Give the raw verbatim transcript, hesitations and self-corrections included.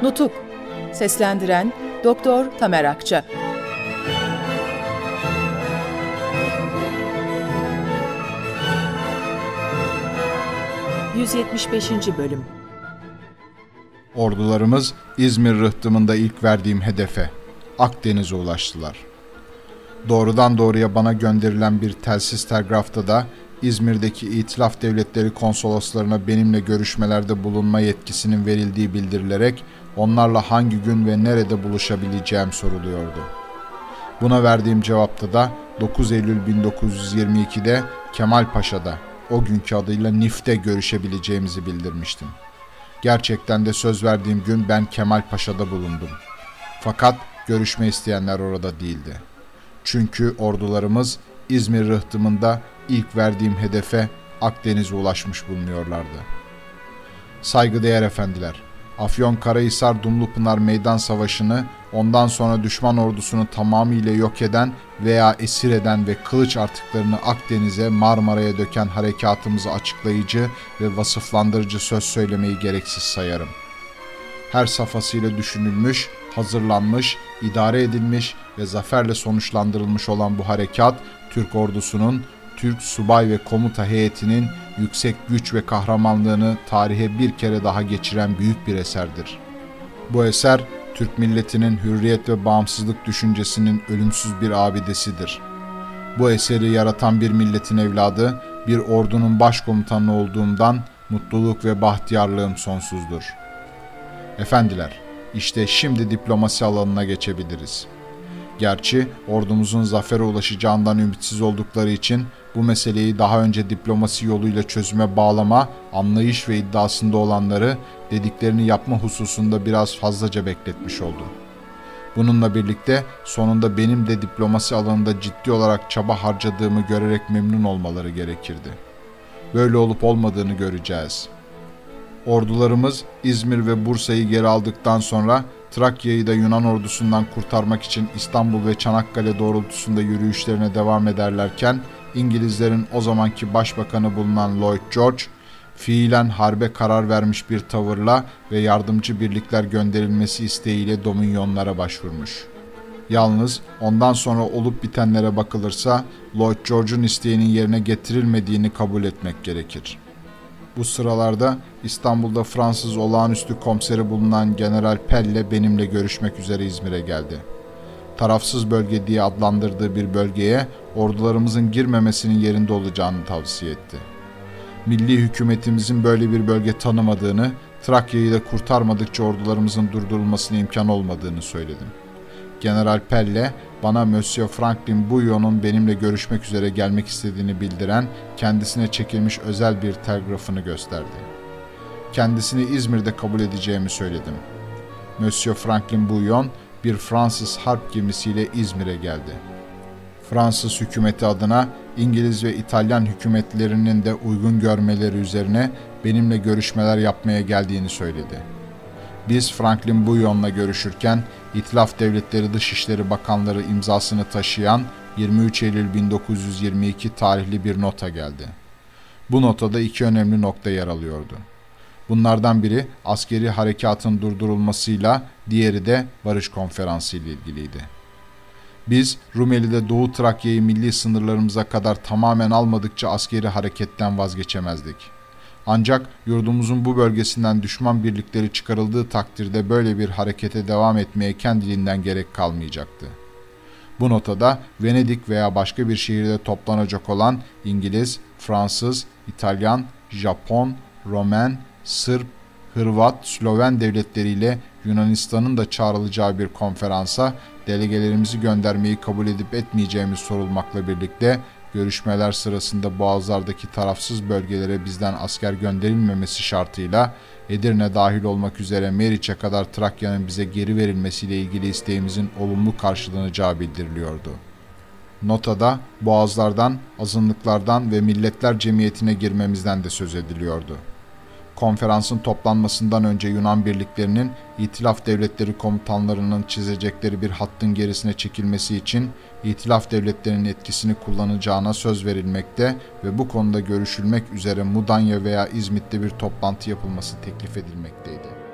Nutuk. Seslendiren Doktor Tamer Akça. yüz yetmiş beşinci. Bölüm. Ordularımız İzmir rıhtımında ilk verdiğim hedefe, Akdeniz'e ulaştılar. Doğrudan doğruya bana gönderilen bir telsiz telgrafta da İzmir'deki İtilaf Devletleri konsoloslarına benimle görüşmelerde bulunma yetkisinin verildiği bildirilerek onlarla hangi gün ve nerede buluşabileceğim soruluyordu. Buna verdiğim cevapta da dokuz Eylül bin dokuz yüz yirmi iki'de Kemal Paşa'da, o günkü adıyla Nif'te görüşebileceğimizi bildirmiştim. Gerçekten de söz verdiğim gün ben Kemal Paşa'da bulundum. Fakat görüşme isteyenler orada değildi. Çünkü ordularımız İzmir rıhtımında ilk verdiğim hedefe Akdeniz'e ulaşmış bulunuyorlardı. Saygıdeğer efendiler, Afyonkarahisar Dumlupınar Meydan Savaşı'nı ondan sonra düşman ordusunu tamamıyla yok eden veya esir eden ve kılıç artıklarını Akdeniz'e, Marmara'ya döken harekatımızı açıklayıcı ve vasıflandırıcı söz söylemeyi gereksiz sayarım. Her safhasıyla düşünülmüş, hazırlanmış, idare edilmiş ve zaferle sonuçlandırılmış olan bu harekat, Türk ordusunun, Türk subay ve komuta heyetinin yüksek güç ve kahramanlığını tarihe bir kere daha geçiren büyük bir eserdir. Bu eser, Türk milletinin hürriyet ve bağımsızlık düşüncesinin ölümsüz bir abidesidir. Bu eseri yaratan bir milletin evladı, bir ordunun başkomutanı olduğumdan mutluluk ve bahtiyarlığım sonsuzdur. Efendiler, işte şimdi diplomasi alanına geçebiliriz. Gerçi ordumuzun zafere ulaşacağından ümitsiz oldukları için bu meseleyi daha önce diplomasi yoluyla çözüme bağlama, anlayış ve iddiasında olanları dediklerini yapma hususunda biraz fazlaca bekletmiş oldum. Bununla birlikte sonunda benim de diplomasi alanında ciddi olarak çaba harcadığımı görerek memnun olmaları gerekirdi. Böyle olup olmadığını göreceğiz. Ordularımız İzmir ve Bursa'yı geri aldıktan sonra Trakya'yı da Yunan ordusundan kurtarmak için İstanbul ve Çanakkale doğrultusunda yürüyüşlerine devam ederlerken İngilizlerin o zamanki başbakanı bulunan Lloyd George, fiilen harbe karar vermiş bir tavırla ve yardımcı birlikler gönderilmesi isteğiyle Dominyonlara başvurmuş. Yalnız ondan sonra olup bitenlere bakılırsa Lloyd George'un isteğinin yerine getirilmediğini kabul etmek gerekir. Bu sıralarda İstanbul'da Fransız olağanüstü komiseri bulunan General Pelle benimle görüşmek üzere İzmir'e geldi. Tarafsız bölge diye adlandırdığı bir bölgeye ordularımızın girmemesinin yerinde olacağını tavsiye etti. Milli hükümetimizin böyle bir bölge tanımadığını, Trakya'yı da kurtarmadıkça ordularımızın durdurulmasına imkan olmadığını söyledim. General Pelle, bana Monsieur Franklin Bouillon'un benimle görüşmek üzere gelmek istediğini bildiren kendisine çekilmiş özel bir telgrafını gösterdi. Kendisini İzmir'de kabul edeceğimi söyledim. Monsieur Franklin Bouillon bir Fransız harp gemisiyle İzmir'e geldi. Fransız hükümeti adına İngiliz ve İtalyan hükümetlerinin de uygun görmeleri üzerine benimle görüşmeler yapmaya geldiğini söyledi. Biz Franklin Bouillon'la görüşürken İtilaf Devletleri Dışişleri Bakanları imzasını taşıyan yirmi üç Eylül bin dokuz yüz yirmi iki tarihli bir nota geldi. Bu notada iki önemli nokta yer alıyordu. Bunlardan biri askeri harekatın durdurulmasıyla, diğeri de barış konferansı ile ilgiliydi. Biz Rumeli'de Doğu Trakya'yı milli sınırlarımıza kadar tamamen almadıkça askeri hareketten vazgeçemezdik. Ancak yurdumuzun bu bölgesinden düşman birlikleri çıkarıldığı takdirde böyle bir harekete devam etmeye kendiliğinden gerek kalmayacaktı. Bu notada Venedik veya başka bir şehirde toplanacak olan İngiliz, Fransız, İtalyan, Japon, Romen, Sırp, Hırvat, Sloven devletleriyle Yunanistan'ın da çağrılacağı bir konferansa delegelerimizi göndermeyi kabul edip etmeyeceğimiz sorulmakla birlikte görüşmeler sırasında boğazlardaki tarafsız bölgelere bizden asker gönderilmemesi şartıyla Edirne dahil olmak üzere Meriç'e kadar Trakya'nın bize geri verilmesiyle ilgili isteğimizin olumlu karşılanacağı bildiriliyordu. Notada boğazlardan, azınlıklardan ve milletler cemiyetine girmemizden de söz ediliyordu. Konferansın toplanmasından önce Yunan birliklerinin İtilaf Devletleri komutanlarının çizecekleri bir hattın gerisine çekilmesi için İtilaf Devletleri'nin etkisini kullanacağına söz verilmekte ve bu konuda görüşülmek üzere Mudanya veya İzmit'te bir toplantı yapılması teklif edilmekteydi.